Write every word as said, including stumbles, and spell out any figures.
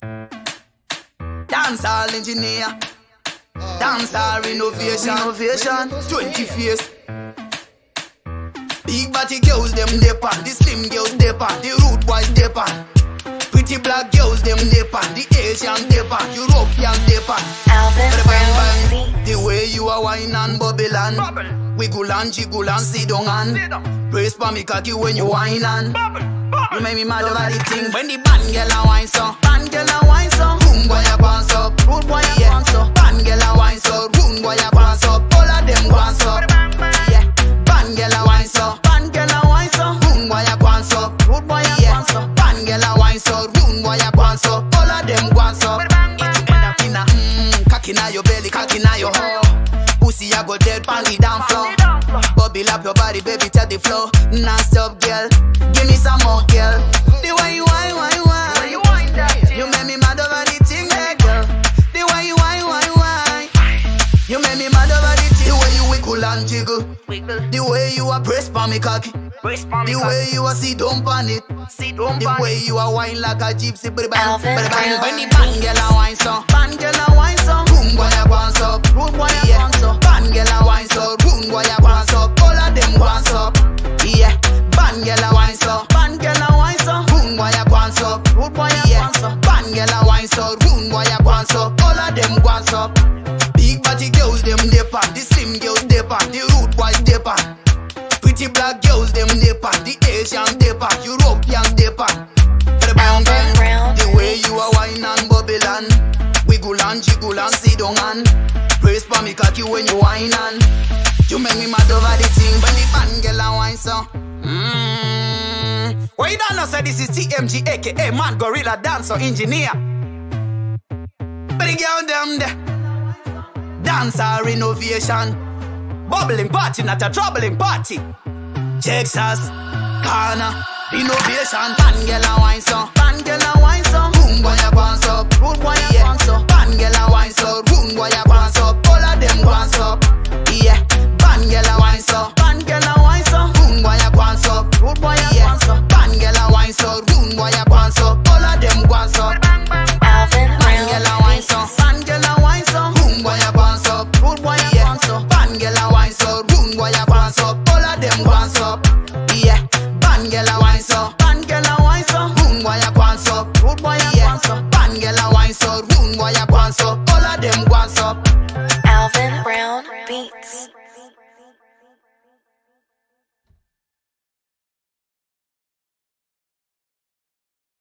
Dancehall engineer, dancehall renovation, innovation, twenty face. Big body girls them dip on, the slim girls dip on, the rude boys dip on. Pretty black girls them dip on, the Asian dip on, European dip on. Bang bang, the way you are wine and bubble and wiggle and jiggle and sit down and brace for me cocky when you wine and you make me mad over the thing. When the band girl a wine so, band girl a wine so, boom boy a GwanSo, rude boy a GwanSo, band girl a wine so, rude boy a GwanSo, all of them GwanSo. Yeah, band girl a wine so, band girl a wine so, boom boy a GwanSo, rude boy a GwanSo, band girl a wine so, rude boy a GwanSo, all of them GwanSo. It end up in a mmm, cocky na your belly, cocky na your hoe. Pussy a go dead pan the down floor. Bubble up your body, baby, to the floor. Non-stop, girl. Give me some more, girl. The way you whine, whine, whine. You whine that. You make me mad over the thing, yeah, girl. The way you whine, whine, whine. You make me mad over the thing. The way you wiggle and jiggle. The way you are press pa me cocky. The way you are sit down pan it. The way you are whine like a gypsy. Bang, bang, bang. When the bang girl a whine so, bang girl a whine so, boom boy a GwanSo, rude boy a GwanSo, bang girl a whine so, rude boy a GwanSo, all of them GwanSo. Yeah, bang girl a whine so, bang girl a whine so, boom boy a GwanSo, rude boy a GwanSo, bang girl a whine so, rude boy a GwanSo, all of them GwanSo. Big body girls them dip on, the slim girls dip on, the rude boys dip on. Pretty black girls them dip on, the Asian dip on, European dip on. Bang bang, the way you are wine and bubble and wiggle and jiggle and sit down and praise for me cocky when you wine and you make me mad over the thing. When the band girl a wine so mmm. Well you don't know say this is T M G aka Man Gorilla Dancer Engineer. But the girl them there, dancer renovation, bubbling party, not a troubling party. Texas, Ghana, innovation. Band girl a wine so, band girl a wine so, boom boy a GwanSo, rude boy a GwanSo, band girl a wine so, rude boy a GwanSo, all of them GwanSo. Yeah, band girl a wine so, band girl a wine so, boom boy a GwanSo, rude boy a GwanSo, band girl a wine so, rude boy a GwanSo, all of them GwanSo.